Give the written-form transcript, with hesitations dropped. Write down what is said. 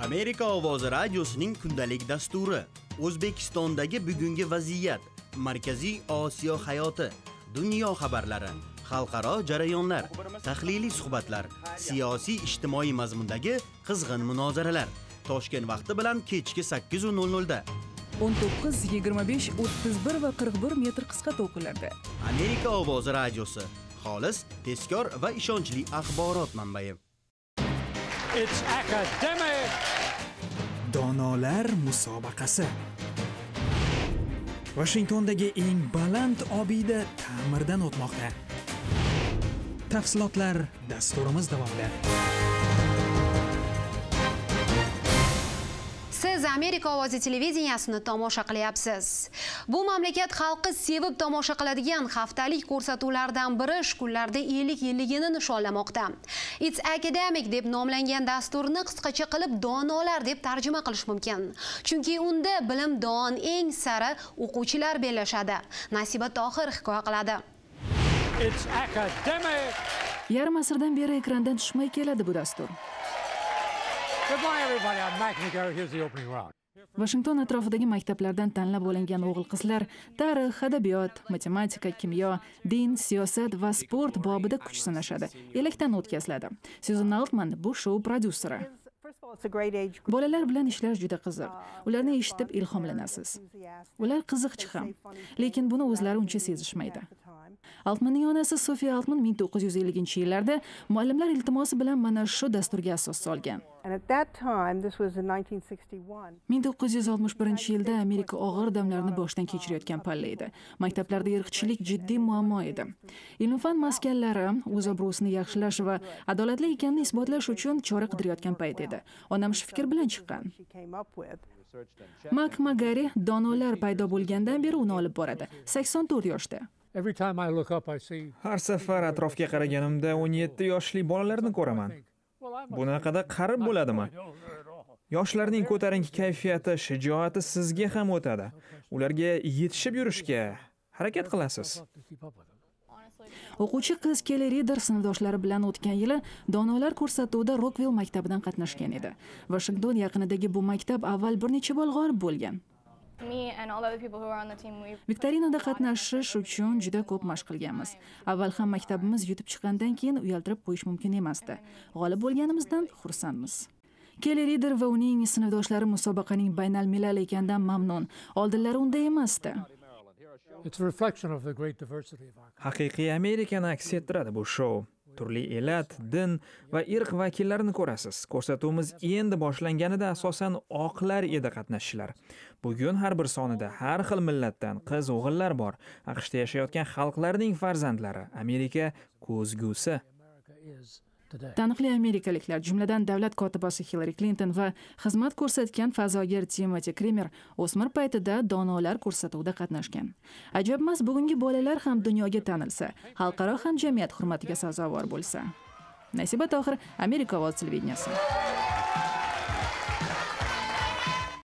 Amerika ovozi radiosining kundalik dasturi. O'zbekistondagi bugungi vaziyat, Markaziy Osiyo hayoti, dunyo xabarlari, xalqaro jarayonlar, tahliliy suhbatlar, siyosiy ijtimoiy mazmundagi qizg'in munozaralar. Toshkent vaqti bilan kechki 8:00 da. 19, 25, 31 va 41 metr qisqa to'lqinlarda. Amerika ovozi radiosi. Xolis, tezkor va ishonchli axborot manbai. It's academic. Donolar musobaqasi. Washingtondagi eng baland obida ta'mirdan o'tmoqda. Tafsilotlar dasturimiz davomida. Siz Amerika ovozi televideniyasini tomosha qilyapsiz. Bu mamlakat xalqi sevib tomosha qiladigan haftalik ko'rsatuvlardan biri shu kunlarda 50 yilligini nishonlamoqda. It's academic deb nomlangan dasturni qisqacha qilib donolar deb tarjima qilish mumkin. Chunki unda bilimdon eng sari o'quvchilar bellashadi. Nasiba Tohir hikoya qiladi. It's academic. Yarim asrdan beri ekrandan tushmay keladi bu dastur. Good morning, everybody. I'm Mac Nigo. Here's the opening round. Washington atrofidagi maktablardan tanlab olingan o'g'il-qizlar tarix, adabiyot, matematika, kimyo, din, siyosat va sport bobida kuch sinashadi. Elakdan o'tkaziladi. Susan Altman bu shou prodyuseri. Bolalar bilan ishlash juda qiziq. Ularni eshitib ilhomlanasiz. Ular qiziqchi ham, lekin buni o'zlari uncha sezishmaydi. Altmanning onasi Sophia Altman 1950-yillarda muallimlar iltimosi bilan mana shu dasturga asos solgan. 1961-yilda Amerika og'ir damlarni boshdan kechirayotgan palla edi. Maktablarda irqchilik jiddiy muammo edi. Ilm-fan maskanlari o'z obro'sini yaxshilash va adolatli ekanini isbotlash uchun chora qidirayotgan payt edi. Onam shu fikr bilan chiqqan. Mak Magari donolar paydo bo'lgandan beri uni olib boradi. 84 yoshda. Every time I look up, I see. Har safar atrofga qaraganimda 17 yoshli bolalarni ko'raman. Bunaqada qarib bo'ladimi? Yoshlarning ko'tarinki kayfiyati, shijoati sizga ham o'tadi. Ularga yetishib yurishga harakat qilasiz. O'quvchi qiz Kelly Reader sinfdoshlari bilan o'tgan yili donolar ko'rsatuvida Rockville maktabidan qatnashgan edi. Washington yaqinidagi bu maktab avval bir necha bor g'olib bo'lgan. Viktorinada qatnashish uchun juda ko'p mashq qilganmiz. Avval ham maktabimiz yutib chiqqandan keyin uyaltirib qo'yish mumkin emasdi. G'olib bo'lganimizdan xursandmiz. Kelly Reader va uning sinfdoshlari musobaqaning baynalmilal ekanidan mamnun. Oldinlari unday emasdi. Haqiqiy Amerikani aks ettiradi bu shou. Turli elat, din va irq vakillarini ko'rasiz. Ko'rsatuvimiz endi boshlanganida asosan oqlar edi qatnashchilar. Bugun har bir sonida har xil millatdan qiz-o'g'illar bor. AQShda yashayotgan xalqlarning farzandlari, Amerika ko'zgusi. Taniqli amerikaliklar, jumladan davlat kotibasi Hillary Clinton va xizmat ko'rsatgan fazogir Timothy Kremer o'smir paytida donolar ko'rsatuvida qatnashgan. Ajabmas, bugungi bolalar ham dunyoga tanilsa, xalqaro hamjamiyat hurmatiga sazovor bo'lsa. Nasiba Tohir, Amerika ovozi televideniyasi.